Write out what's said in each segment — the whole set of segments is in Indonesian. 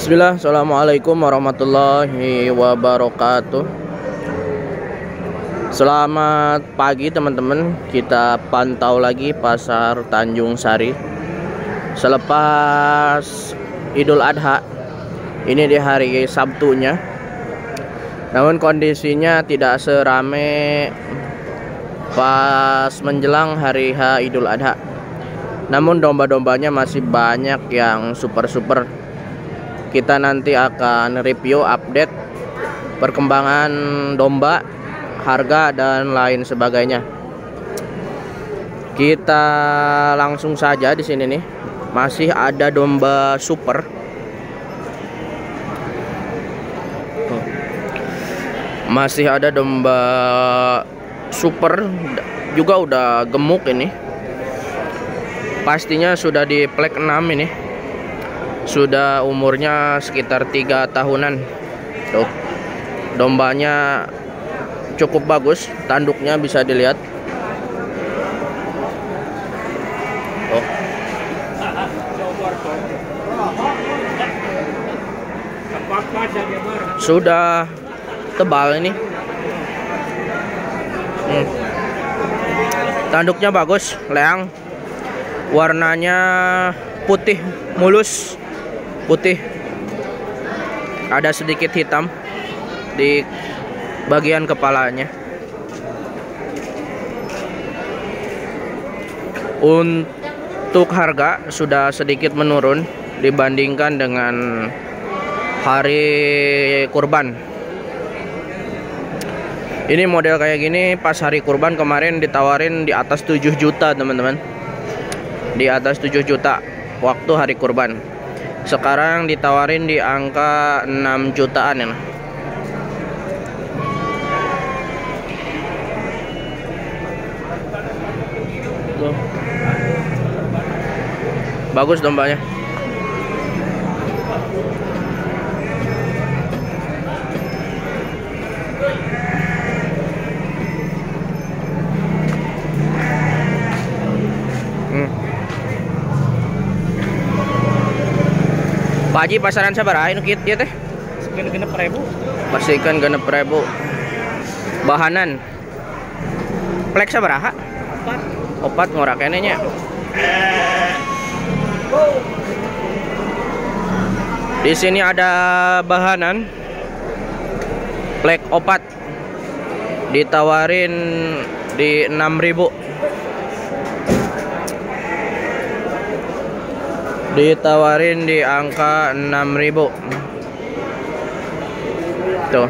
Bismillah, assalamualaikum warahmatullahi wabarakatuh. Selamat pagi teman-teman. Kita pantau lagi pasar Tanjung Sari selepas Idul Adha. Ini di hari Sabtunya. Namun kondisinya tidak serame pas menjelang hari H Idul Adha. Namun domba-dombanya masih banyak yang super-super. Kita nanti akan review update perkembangan domba, harga dan lain sebagainya. Kita langsung saja di sini nih. Masih ada domba super. Masih ada domba super juga udah gemuk ini. Pastinya sudah di plek 6 ini. Sudah umurnya sekitar 3 tahunan. Tuh, dombanya cukup bagus, tanduknya bisa dilihat. Oh. Sudah tebal ini. Tanduknya bagus, leang. Warnanya putih mulus. Putih, ada sedikit hitam di bagian kepalanya. Untuk harga sudah sedikit menurun dibandingkan dengan hari kurban. Ini model kayak gini pas hari kurban kemarin ditawarin di atas 7 juta teman-teman. Di atas 7 juta waktu hari kurban. Sekarang ditawarin di angka 6 jutaan ya. Tuh. Bagus dombanya. Pak Haji pasaran sabaraha anu kieu teh? Genep ribu. Pastikan 6.000. Bahanan. Plek sabaraha? 4 ngora kene nya. Di sini ada bahanan plek 4 ditawarin di 6.000. Ditawarin di angka 6.000. Tuh.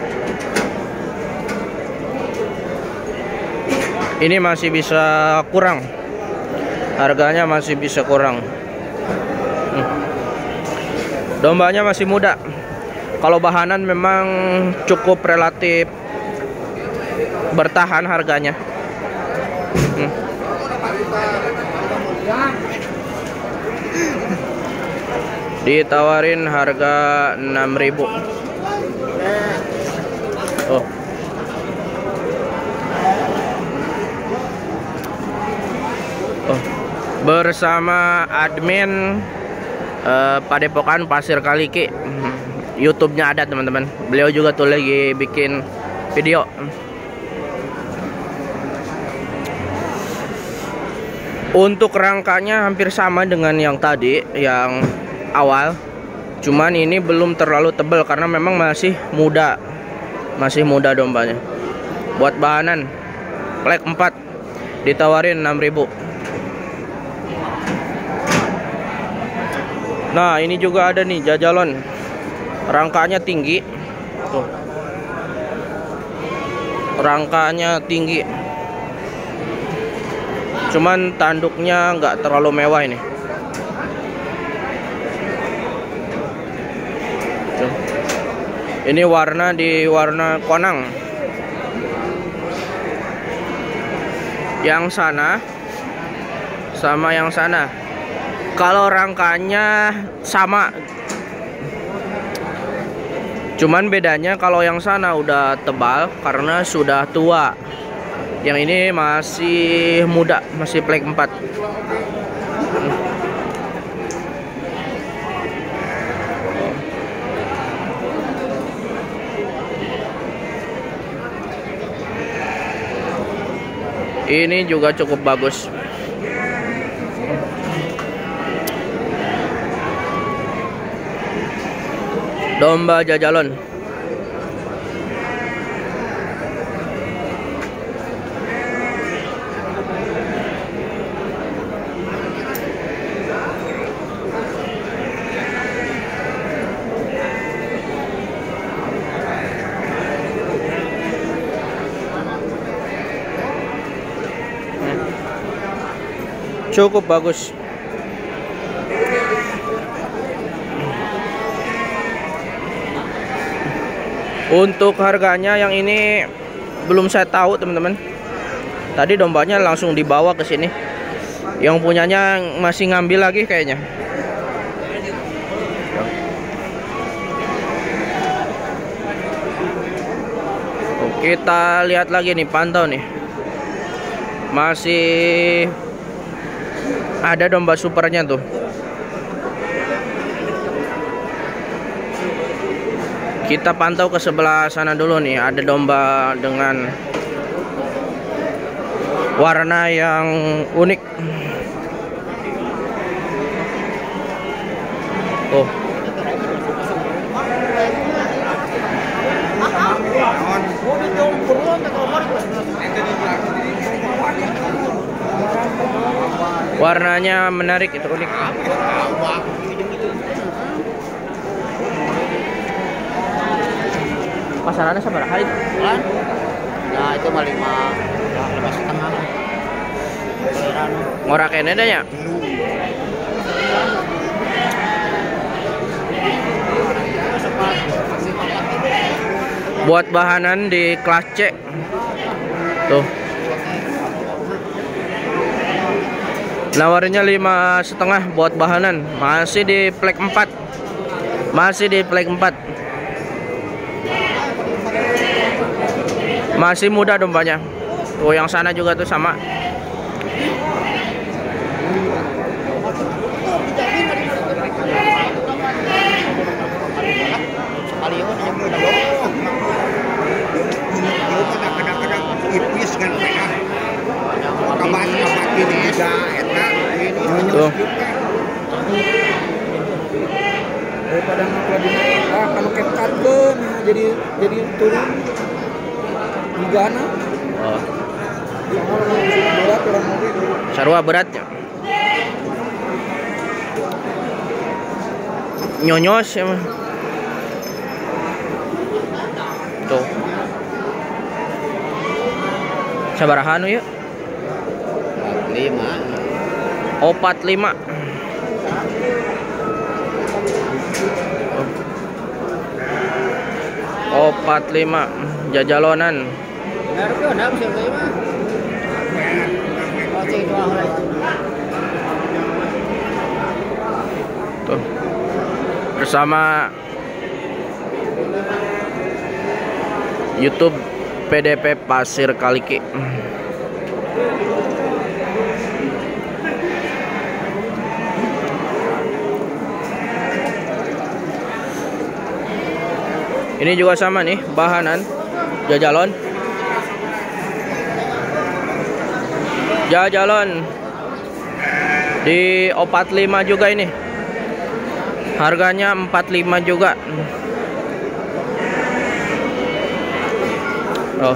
Ini masih bisa kurang. Harganya masih bisa kurang. Dombanya masih muda. Kalau bahanan memang cukup relatif bertahan harganya. Ditawarin harga 6.000. Oh. Oh. Bersama admin Padepokan Pasir Kaliki. YouTube-nya ada teman-teman. Beliau juga tuh lagi bikin video. Untuk rangkanya hampir sama dengan yang tadi, yang awal. Cuman ini belum terlalu tebal karena memang masih muda. Masih muda dombanya. Buat bahanan plek 4 ditawarin 6.000. Nah, ini juga ada nih jajalon. Rangkanya tinggi. Tuh. Rangkanya tinggi. Cuman tanduknya nggak terlalu mewah ini. Tuh. Ini warna di warna konang. Yang sana sama yang sana. Kalau rangkanya sama. Cuman bedanya kalau yang sana udah tebal karena sudah tua. Yang ini masih muda, masih plek 4. Ini juga cukup bagus. Domba jajalon. Cukup bagus. Untuk harganya yang ini belum saya tahu teman-teman. Tadi dombanya langsung dibawa ke sini. Yang punyanya masih ngambil lagi kayaknya. Kita lihat lagi nih, pantau nih. Masih ada domba supernya tuh. Kita pantau ke sebelah sana dulu nih. Ada domba dengan warna yang unik. Oh. Warnanya menarik, itu unik. Pasarannya sabaraha itu? Nah, itu mah 5,5. Ngorak kene dah nya. Buat bahanan di kelas C. Tuh. Nawarnya 5,5 buat bahanan. Masih di flag 4. Masih di flag 4. Masih muda dombanya. Tuh yang sana juga tuh sama. Tuh. Daripada dinaik, kalau kepkan jadi turun digana. Oh. Berat orang mobil. Sarua beratnya. Nyonyos ya mah. Tuh. Sabaraha anu ya? 45. 45. Oh, 45 jajalonan. Tuh. Bersama YouTube PDP Pasir Kaliki. Ini juga sama nih, bahanan jajalon. Jajalon di 45 juga ini. Harganya 45 juga. Oh.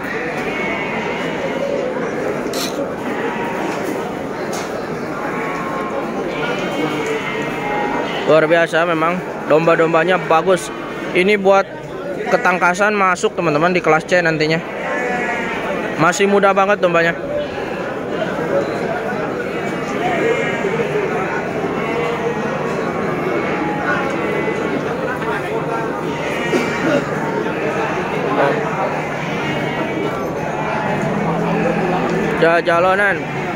Luar biasa memang, domba-dombanya bagus. Ini buat ketangkasan masuk teman-teman di kelas C nantinya. Masih muda banget dombanya. Jajalonan.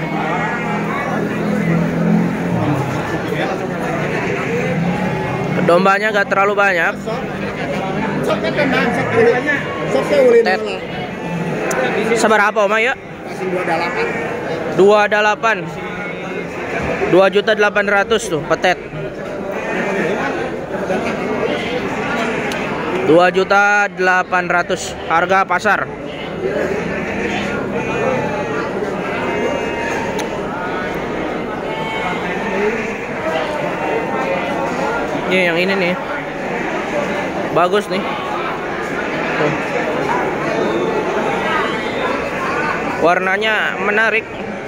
Dombanya gak terlalu banyak. Tet. Seberapa Oma ya? 28. 2.800.000 tuh petet. 2.800.000 harga pasar. Yang ini nih bagus nih. Tuh. Warnanya menarik.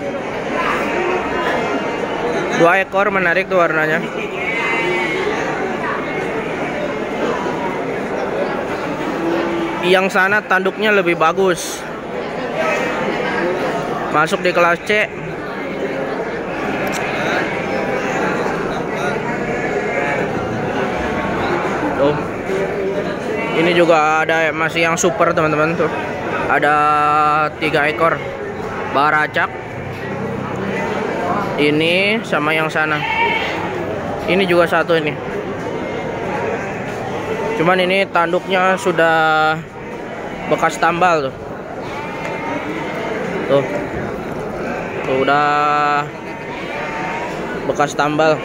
2 ekor menarik tuh warnanya. Yang sana tanduknya lebih bagus. Masuk di kelas C. Tuh. Ini juga ada masih yang super teman-teman tuh. Ada 3 ekor baracak. Ini sama yang sana. Ini juga satu ini. Cuman ini tanduknya sudah bekas tambal tuh. Tuh. Tuh udah bekas tambal.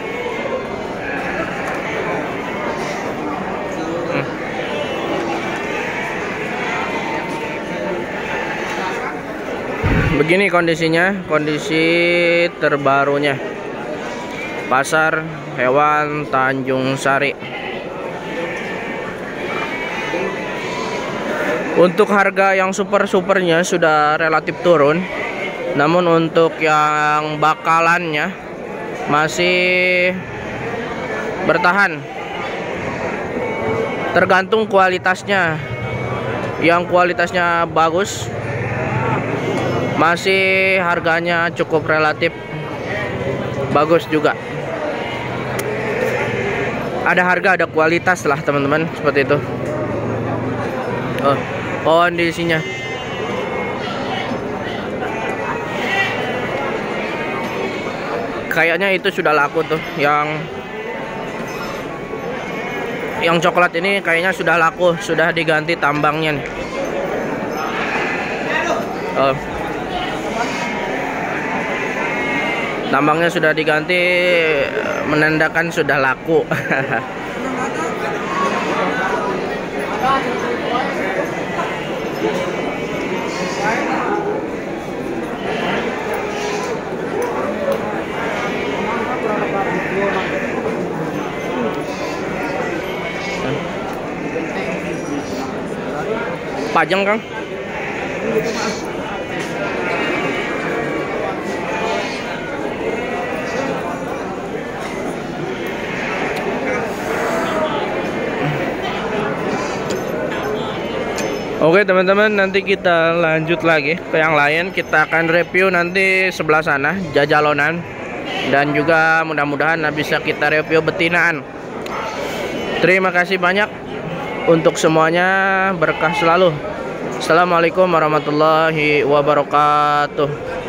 Begini kondisinya, kondisi terbarunya. Pasar Hewan Tanjung Sari. Untuk harga yang super-supernya sudah relatif turun. Namun untuk yang bakalannya masih bertahan. Tergantung kualitasnya. Yang kualitasnya bagus masih harganya cukup relatif bagus juga. Ada harga ada kualitas lah teman-teman, seperti itu. Oh, kondisinya. Kayaknya itu sudah laku tuh. Yang coklat ini kayaknya sudah laku, sudah diganti tambangnya nih. Oh. Tambangnya sudah diganti, menandakan sudah laku. Pajang Kang. Oke teman-teman, nanti kita lanjut lagi ke yang lain. Kita akan review nanti sebelah sana, jajalonan. Dan juga mudah-mudahan bisa kita review betinaan. Terima kasih banyak untuk semuanya, berkah selalu. Assalamualaikum warahmatullahi wabarakatuh.